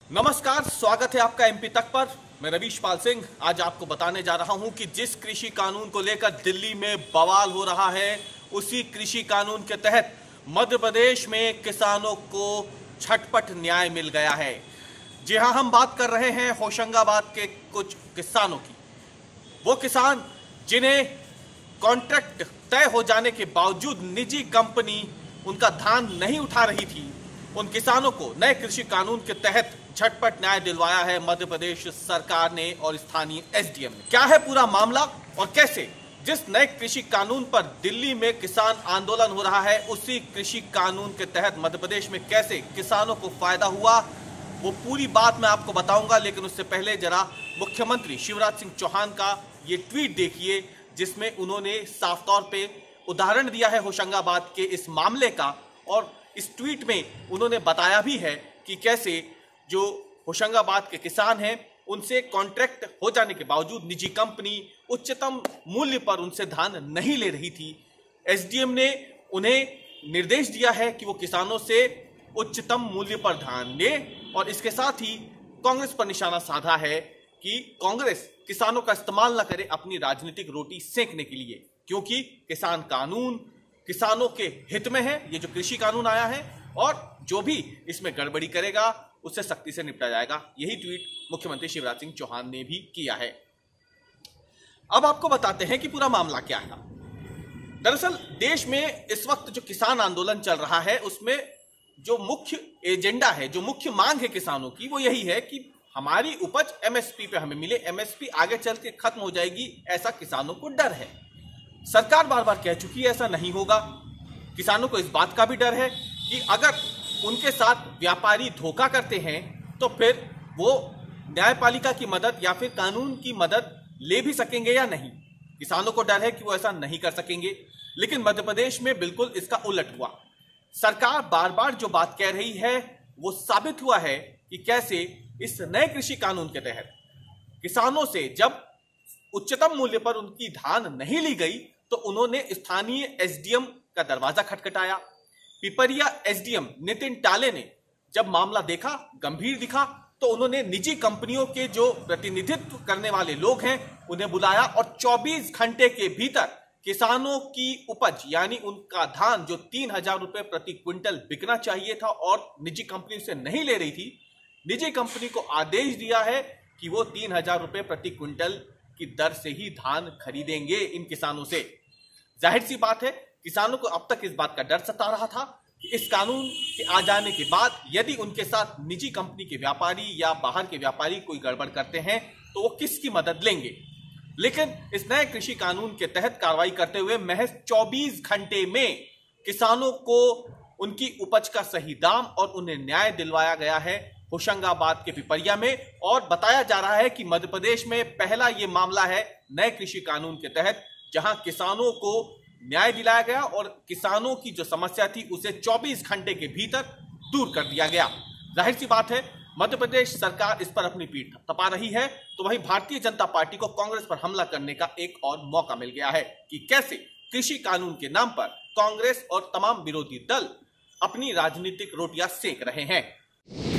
नमस्कार, स्वागत है आपका एमपी तक पर। मैं रवीश पाल सिंह आज आपको बताने जा रहा हूं कि जिस कृषि कानून को लेकर दिल्ली में बवाल हो रहा है, उसी कृषि कानून के तहत मध्य प्रदेश में किसानों को झटपट न्याय मिल गया है। जी हां, हम बात कर रहे हैं होशंगाबाद के कुछ किसानों की। वो किसान जिन्हें कॉन्ट्रैक्ट तय हो जाने के बावजूद निजी कंपनी उनका धान नहीं उठा रही थी, उन किसानों को नए कृषि कानून के तहत झटपट न्याय दिलवाया है मध्य प्रदेश सरकार ने और स्थानीय एसडीएम ने। क्या है पूरा मामला और कैसे जिस नए कृषि कानून पर दिल्ली में किसान आंदोलन हो रहा है, उसी कृषि कानून के तहत मध्य प्रदेश में कैसे किसानों को फायदा हुआ, वो पूरी बात मैं आपको बताऊंगा। लेकिन उससे पहले जरा मुख्यमंत्री शिवराज सिंह चौहान का ये ट्वीट देखिए, जिसमें उन्होंने साफ तौर पे उदाहरण दिया है होशंगाबाद के इस मामले का। और इस ट्वीट में उन्होंने बताया भी है कि कैसे जो होशंगाबाद के किसान हैं, उनसे कॉन्ट्रैक्ट हो जाने के बावजूद निजी कंपनी उच्चतम मूल्य पर उनसे धान नहीं ले रही थी। एसडीएम ने उन्हें निर्देश दिया है कि वो किसानों से उच्चतम मूल्य पर धान ले, और इसके साथ ही कांग्रेस पर निशाना साधा है कि कांग्रेस किसानों का इस्तेमाल न करे अपनी राजनीतिक रोटी सेंकने के लिए, क्योंकि किसान कानून किसानों के हित में है। ये जो कृषि कानून आया है, और जो भी इसमें गड़बड़ी करेगा उससे सख्ती से निपटा जाएगा। यही ट्वीट मुख्यमंत्री शिवराज सिंह चौहान ने भी किया है। अब आपको बताते हैं कि पूरा मामला क्या है। दरअसल देश में इस वक्त जो किसान आंदोलन चल रहा है, उसमें जो मुख्य एजेंडा है, जो मुख्य मांग है किसानों की, वो यही है कि हमारी उपज एमएसपी पे हमें मिले। एमएसपी आगे चल के खत्म हो जाएगी, ऐसा किसानों को डर है। सरकार बार बार कह चुकी है ऐसा नहीं होगा। किसानों को इस बात का भी डर है कि अगर उनके साथ व्यापारी धोखा करते हैं तो फिर वो न्यायपालिका की मदद या फिर कानून की मदद ले भी सकेंगे या नहीं। किसानों को डर है कि वो ऐसा नहीं कर सकेंगे। लेकिन मध्य प्रदेश में बिल्कुल इसका उलट हुआ। सरकार बार बार जो बात कह रही है वो साबित हुआ है कि कैसे इस नए कृषि कानून के तहत किसानों से जब उच्चतम मूल्य पर उनकी धान नहीं ली गई तो उन्होंने स्थानीय एसडीएम का दरवाजा खटखटाया। पिपरिया एसडीएम नितिन टाले ने जब मामला देखा, गंभीर दिखा, तो उन्होंने निजी कंपनियों के जो प्रतिनिधित्व करने वाले लोग हैं उन्हें बुलाया और 24 घंटे के भीतर किसानों की उपज यानी उनका धान जो 3,000 रुपए प्रति क्विंटल बिकना चाहिए था और निजी कंपनी से नहीं ले रही थी, निजी कंपनी को आदेश दिया है कि वो 3,000 रुपए प्रति क्विंटल की दर से ही धान खरीदेंगे इन किसानों से। जाहिर सी बात है, किसानों को अब तक इस बात का डर सता रहा था कि इस कानून के आ जाने के बाद यदि उनके साथ निजी कंपनी के व्यापारी या बाहर के व्यापारी कोई गड़बड़ करते हैं तो वो किसकी मदद लेंगे। लेकिन इस नए कृषि कानून के तहत कार्रवाई करते हुए महज 24 घंटे में किसानों को उनकी उपज का सही दाम और उन्हें न्याय दिलवाया गया है होशंगाबाद के पिपरिया में। और बताया जा रहा है कि मध्य प्रदेश में पहला ये मामला है नए कृषि कानून के तहत जहां किसानों को न्याय दिलाया गया और किसानों की जो समस्या थी उसे 24 घंटे के भीतर दूर कर दिया गया। जाहिर सी बात है, मध्य प्रदेश सरकार इस पर अपनी पीठ थपथपा रही है, तो वहीं भारतीय जनता पार्टी को कांग्रेस पर हमला करने का एक और मौका मिल गया है कि कैसे कृषि कानून के नाम पर कांग्रेस और तमाम विरोधी दल अपनी राजनीतिक रोटियां सेक रहे हैं।